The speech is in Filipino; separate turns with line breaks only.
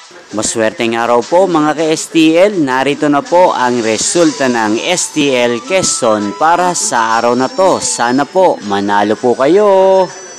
Maswerteng araw po mga ka-STL, narito na po ang resulta ng STL Quezon para sa araw na to. Sana po manalo po kayo.